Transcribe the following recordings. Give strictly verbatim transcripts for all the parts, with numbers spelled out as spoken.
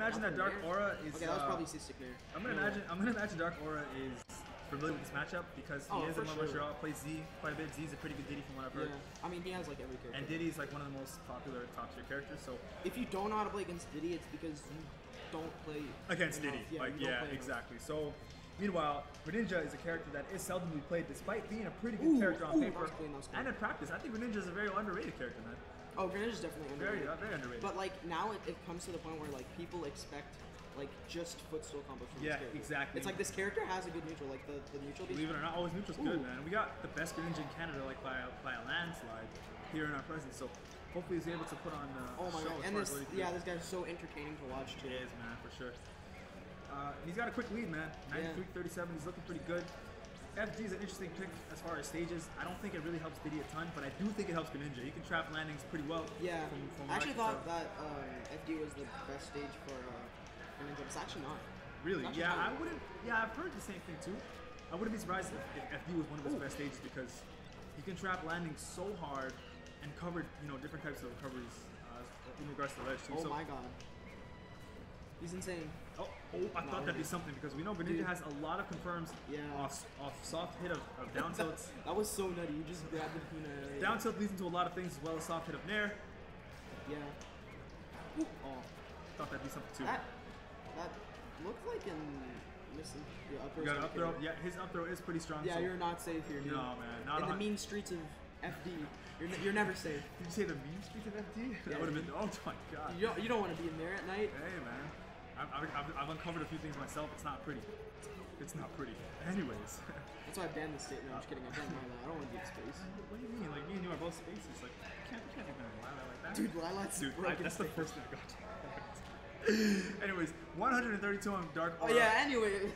imagine that Dark Aura is. Okay, that was uh, probably Cystic Nair. I'm gonna imagine. I'm gonna imagine Dark Aura is familiar with this matchup because he Oh, is for in sure. Montreal, plays Z quite a bit. Z's a pretty good Diddy from what I've heard. Yeah, I mean he has like every character. And Diddy's like one of the most popular top tier characters. So if you don't know how to play against Diddy, it's because you don't play against enough. Diddy, Yeah, like you don't yeah, play enough. exactly. So meanwhile, Greninja is a character that is seldomly played, despite being a pretty good Ooh, character on ooh, paper that was clean, that was clean. and in practice. I think Greninja is a very underrated character, man. Oh, Greninja's definitely Very, underrated. uh, very underrated. But like now it, it comes to the point where like people expect like just footstool combos from Yeah, this character. exactly. It's like this character has a good neutral, like the, the neutral. Believe it or not, always neutral's good, Ooh. man. We got the best Greninja in Canada, like by a, by a landslide, here in our presence. So hopefully he's able to put on. Uh, Oh my show god! as And far this, as what he yeah, can. this guy's so entertaining to watch too. He is, man, for sure. Uh, he's got a quick lead, man. ninety-three thirty-seven. He's looking pretty good. F G is an interesting pick as far as stages. I don't think it really helps Diddy a ton, but I do think it helps Greninja. He can trap landings pretty well. Yeah, From, from I actually what thought that um, F D was the best stage for uh, Greninja. It's actually not. Really? It's actually Yeah, not. I wouldn't. Yeah, I've heard the same thing too. I wouldn't be surprised if, if F D was one of his Ooh. best stages because he can trap landings so hard and cover, you know, different types of recoveries uh, in regards to the ledge too. Oh so, my god, he's insane. Oh, oh, I No, thought that'd be something because we know Greninja Dude. has a lot of confirms Yeah. off, off soft hit of, of down tilts. That was so nutty. You just grabbed the Puna. Down tilt leads into a lot of things as well as soft hit of Nair. Yeah. Ooh, oh, thought that'd be something too. That that looked like an missing. Yeah, up We got an up throw. Yeah, his up throw is pretty strong. Yeah, so. you're not safe here, dude. No, man, not In a the hun- mean streets of F D, you're, n- you're never safe. Did you say the mean streak of F D? Yeah, that would have dude. been. Oh my god. You don't, you don't want to be in there at night. Hey man, I've, I've, I've, I've uncovered a few things myself. It's not pretty. It's not pretty. Anyways, That's why I banned this state. No, I'm just kidding. I don't mind that. I don't want to be in space. what do you mean? Like me and you are both spaces. Like you can't, you can't be banning Lila like that. Dude, Lilat's Dude, I, broken that's the space. first thing I got. Anyways, one hundred thirty-two on Dark Oh Aura. yeah. Anyway.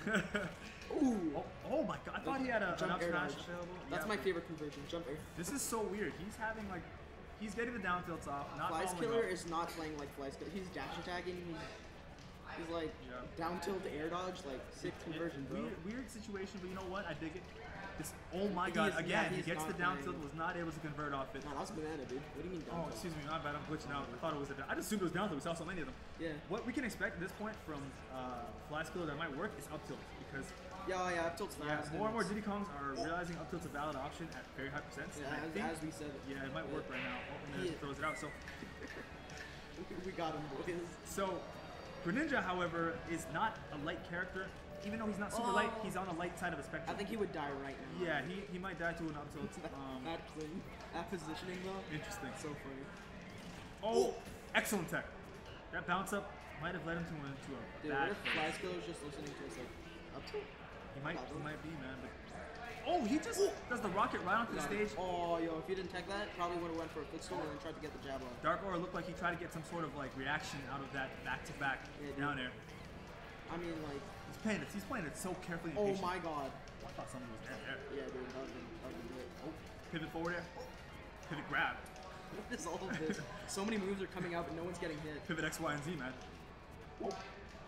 Ooh. Oh, oh my god! I thought he had a, an Jump up air smash dodge. available. That's Yeah, my but favorite conversion. Jump air. This is so weird. He's having like, he's getting the down tilts off. Not Flies following Killer up. is not playing like Flies Killer. He's dash attacking. He's, he's like Yeah. down tilt to air dodge, like sick conversion, bro. Weird, weird situation, but you know what? I dig it. This, oh my He god! is- Again, yeah, he he's gets the not down playing. tilt, was not able to convert off it. No, that was banana, dude. What do you mean down Oh, tilt? excuse me, my bad. I'm glitching out. I thought it was a down. I just assumed it was down tilt. We saw so many of them. Yeah. What we can expect at this point from uh, Fly Skiller that might work is up tilt because Yeah, yeah, up tilt's yeah, fast. more and more Diddy Kongs are realizing up tilt's a valid option at very high percents. Yeah, and I as, think- as we said. yeah, it might work right now. Oh, and then Yeah. it throws it out. So, We got him, boys. so Greninja, however, is not a light character. Even though he's not super Oh. light, he's on the light side of the I spectrum. think he would die right now. Yeah, he, he might die to an up tilt. Um, that clean. That positioning, though. interesting. So funny. Oh, excellent tech. That bounce up might have led him to a, to a Dude, bad what if place. Fly Skiller's just listening to us like, up tilt? He might, Got he him. might be, man. But oh, he just does the rocket right onto the stage. Oh, yo, if you didn't tech that, probably would have went for a footstool and then tried to get the jab off. Dark Aura looked like he tried to get some sort of like reaction out of that back-to-back Yeah, dude. down air. I mean, like, He's playing it. He's playing it so carefully. And oh patient. my god. I thought something was there. there. Yeah, dude, that would have been lit. Oh, pivot forward there. Pivot grab. What is all of this? So many moves are coming out, but no one's getting hit. Pivot X, Y, and Z, man. Oh.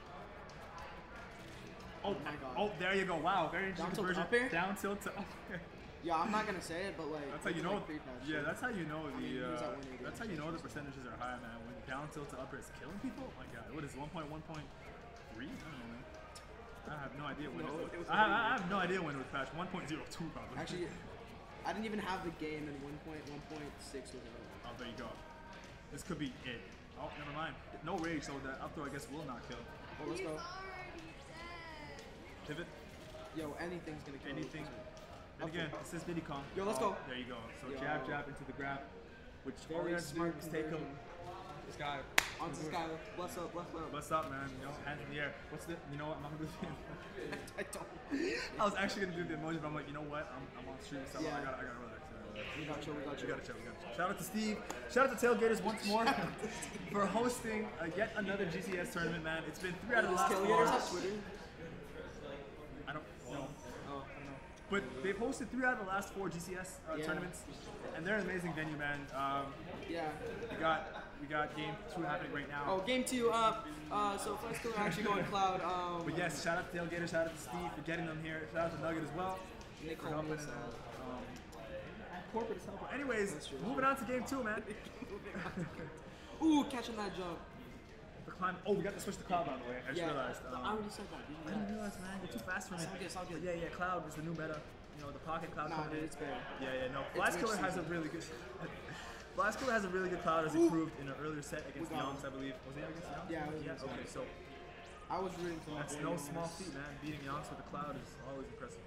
Oh, my God. Oh, there you go. Wow, very Down interesting tilt to conversion. up air? Down tilt to up air. Yeah, I'm not gonna say it, but like, That's how you it's know. like free pass, Yeah, shit. that's how you know I mean, he the. was at Uh, one eighty, that's how you know the percentages are high, man. When down tilt to up air is killing people. Oh my God, what is one point one point three? I don't know, man. I have no idea when No, it it was. was I, have, I have no idea when it was patched. one point oh two probably. Actually, I didn't even have the game, and one point one point six was out. Oh, there you go. This could be it. Oh, never mind. No rage, so that up throw I guess will not kill. Oh, let's go. Pivot. Yo, anything's gonna kill. Anything. This And Up again, throw. it says Diddy Kong. Yo, let's Oh, go. There you go. So Yo. jab, jab into the grab, which all we Very have to do smart is take him. conversion. This guy. Onto Skylar. Bless up, bless up. What's up, man? You know, hands in the air. What's the? You know what? I'm not gonna do the. I don't. I was actually gonna do the emoji, but I'm like, you know what? I'm, I'm on stream, so Yeah. I gotta, I gotta relax. We got you, we got We you. gotta chill, we gotta chill. Shout out to Steve. Shout out to Tailgaters once more for hosting uh, yet another G C S tournament, man. It's been three out of the last Tailgaters have four. Twitter? I don't know. Oh. I don't know. But they've hosted three out of the last four G C S uh, Yeah. tournaments, and they're an amazing venue, man. Um, Yeah. we got we got game two happening right now. Oh, game two up. Uh, so Flex Killer actually going Cloud. Um, But yes, shout out to Tailgaters, shout out to Steve for getting them here. Shout out to Nugget as well. They for call helping me and, so. uh, um, corporate is helpful. Anyways, That's true. moving on to game two, man. Ooh, catching that jump. climb. Oh, we got to switch to Cloud, by the way. I just Yeah. realized. No, Um, I already said that. Dude. I didn't realize, man. You're too fast for me. It's all good, it's all good. But yeah, yeah, Cloud is the new meta. You know, the pocket Cloud Nah, coming dude, in. it's better. Yeah, yeah, no. It's Blast Killer has a mid-season. really good. Blast Killer has a really good Cloud, as he Ooh. proved in an earlier set against We got Yonks, I believe. Was he against Yonks? Yeah, it was Yeah. against Okay, Yonks. so I was rooting for my that's boy no Jonas. small feat, man. Beating Yonks with a Cloud is always impressive.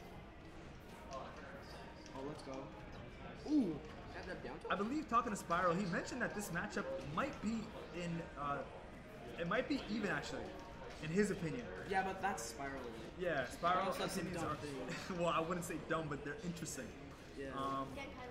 Oh, let's go. Ooh, got that down I tilt? believe talking to Spiral, he mentioned that this matchup might be in, uh, it might be even actually, in his opinion. Yeah, but that's spiraling. Yeah, Spiral Spiral says some opinions dumb are, things. well, I wouldn't say dumb, but they're interesting. Yeah. Um,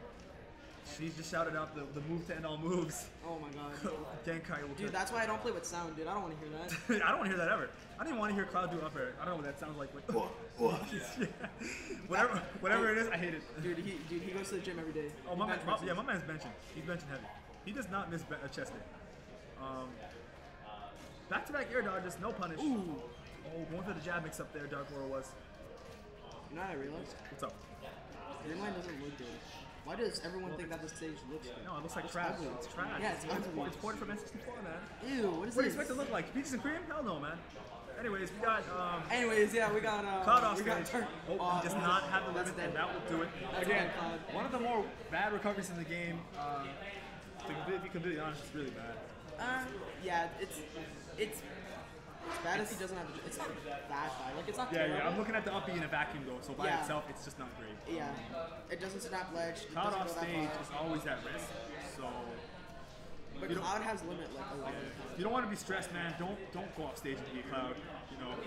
she just shouted out the, the move to end all moves. Oh my god. Genkai will Dude, kill. that's why I don't play with sound, dude. I don't want to hear that. I don't want to hear that ever. I don't even want to hear Cloud do up air. I don't know what that sounds like. But yeah. Whatever, whatever it is, I hate it. Dude, he dude he goes to the gym every day. Oh, He my man, bench my, presses. yeah, my man's benching. He's benching heavy. He does not miss be- a chest day. Um, back-to-back air dodges, no punish. Ooh. Oh, going for the jab mix up there, Dark World was. You know what I realized? What's up? Dreamline doesn't look good. Why does everyone think that the stage looks good? No, it looks like trash. ugly. It's trash. Yeah, it's ugly. It's ported from N sixty-four, man. Ew, what is What do you this? expect it to look like? Peaches and cream? Hell no, man. Anyways, we got um, Anyways, yeah, we got uh, Cloud off we got stage. turn. Oh, uh, he does not have the that's limit, dead. and that will do it. That's Again, dead, Cloud. one of the more bad recoveries in the game. Uh, to be completely honest, it's really bad. Uh, yeah, it's it's it's bad as he doesn't have. It's not that bad. Like it's not. Yeah, terrible. yeah. I'm looking at the up B in a vacuum though, so by Yeah. itself, it's just not great. Yeah, it doesn't snap ledge. It Cloud doesn't off go that stage far. is always at risk. So But you don't- Cloud has limit like a lot of the time. if you don't want to be stressed, man, don't don't go off stage and be a Cloud. You know,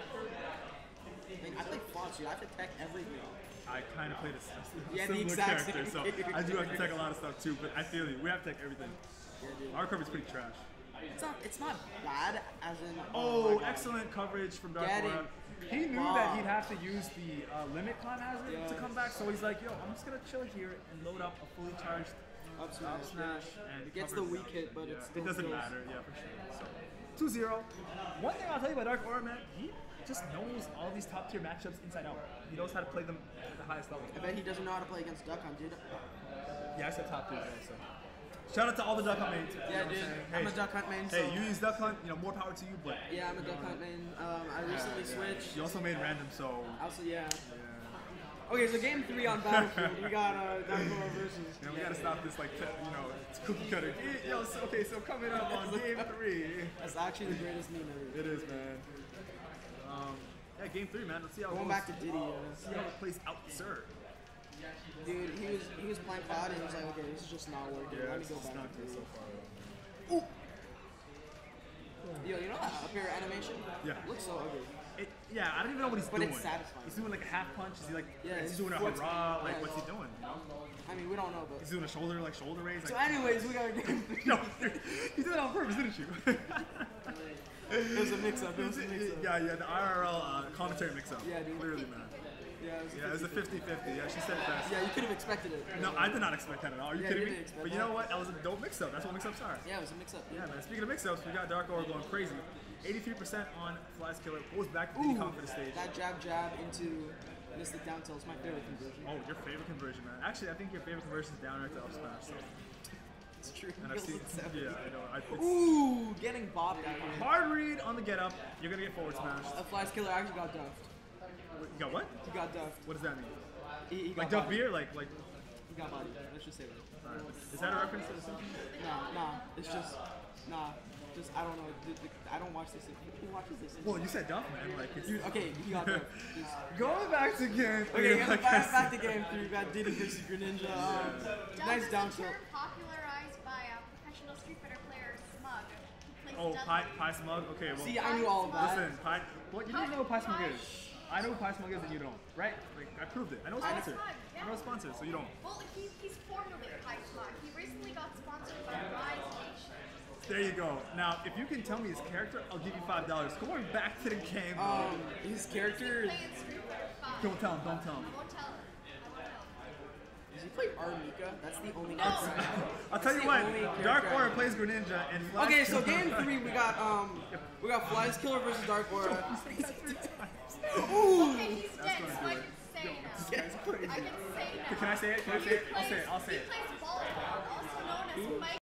Like, I play Fox, dude. I have to tech everything. I kind of played a, s- a Yeah, the similar exact character, so same. I do have to tech a lot of stuff too. But I feel you. We have to tech everything. Yeah, dude. Our coverage is pretty trash. It's not. It's not bad as in. Oh, my God. excellent coverage from Dark Getting Aura. He knew bombed. that he'd have to use the uh, limit climb hazard to Yeah. come back, so he's like, yo, I'm just gonna chill here and load up a fully charged Up up smash. smash and It gets covers. the weak hit, but Yeah, it's it still doesn't kills. matter, yeah, for sure. So, two zero. One thing I'll tell you about Dark Aura, man, he just knows all these top tier matchups inside out. He knows how to play them at the highest level. I bet he doesn't know how to play against Duck Hunt, dude. Yeah, I said top tier, so. Shout out to all the Duck Hunt mains. you know Yeah, what I'm dude. saying? I'm a Hey, Duck Hunt main. So Hey, you use Duck Hunt, you know, more power to you, but yeah, I'm a Duck Hunt main. Um, I recently switched. you also made random, so. Also, yeah. Yeah. Okay, so game three on Battlefield, we got uh, Dark Aura versus. You know, we gotta stop this, like, you know, it's cookie cutter. Eh, Yo, so, okay, so coming up on game three. That's actually the greatest meme ever. It is, man. Um, yeah, game three, man. Let's see how it Going goes. back to Diddy, uh, See how it plays out, sir. dude, he was he was playing Cloud and he was like, okay, this is just not working. Yeah, Let me it's go it's back. not good so far. Ooh. Yo, you know that up air animation? Yeah. Looks so ugly. It, yeah, I don't even know what he's But doing. it's satisfying. He's doing like a half punch. Is he like? Yeah, is he it's doing a what's- hurrah? Like, yeah, what's he no. doing? You know? I mean, we don't know, but. He's doing a shoulder, like shoulder raise. So, Like, anyways, we got a game three. no, you did it on purpose, didn't you? It was a mix-up. It was a mix-up. Yeah, yeah, the I R L uh, commentary mix-up. Yeah, dude. Clearly, man. Yeah, it was Yeah, it was a fifty fifty. Yeah, she said it best. Yeah, you could have expected it. No, I did not expect that at all. Are you Yeah, kidding you me? didn't expect But you that. know what? That was a dope mix-up. That's what mix-ups are. Yeah, it was a mix-up. Yeah, man. Speaking of mix-ups, we got Dark Aura going crazy. eighty-three percent on Flies Killer. Goes back to the Ooh, Decon for the stage. that jab jab into Mystic down tilt is my favorite conversion. Oh, your favorite conversion, man. Actually, I think your favorite conversion is down air to up smash. So. It's true. And I've seen, Feels like yeah, seven. I know. I, it's Ooh, getting bopped out here. hard read on the get up. You're gonna get forward smashed. A Flies Killer actually got duffed. You got what? He got duffed. What does that mean? He, he got Like Duff bodied. Beer? Like like. He got bodied. Let's just say that. Alright. Is that a reference to the Simpsons? Nah, nah. It's just, nah. Just, I don't know. The- the- I don't watch this. Who watches this? Well, you said Duff, man. Like it's. Dude, okay, he got duffed. Just- Going back to game. Okay, three, yeah, like back, I back said. to game three. We got Diddy versus Greninja. Um, Duff nice is down a tilt. term popularized by a professional Street Fighter player, Smug, who plays Oh, Duff. Pie, Pie Smug? Okay, well. See, I knew all of that. Listen, Pie. What? You didn't know who Pie Smug is. I know who Pie Smug is and you don't. Right? Like, I proved it. I know a Pie sponsor. Smug, yeah. I know a sponsor, so you don't. Well, he's, he's formerly Pie Smug. He recently got sponsored by Rise Nation. There you go. Now, if you can tell me his character, I'll give you five dollars. Going back to the game. Um, his character is. Play in Street Fighter five. Don't tell him. Don't tell him. I won't tell him. I won't tell him. Does he play Armika? That's the only No. character I know. I'll tell you the what. only Dark character I Aura know. plays Greninja and. Flash Okay, so Killer- game three we got um we got Flies Killer versus Dark Aura. Okay, he's Ooh. dead, That's so gonna I do can it. say Yo, now. this guy's crazy. I can say now. Can I say it? Can I He say it? I'll say plays- it. I'll say he it. plays volleyball, also known as Mike.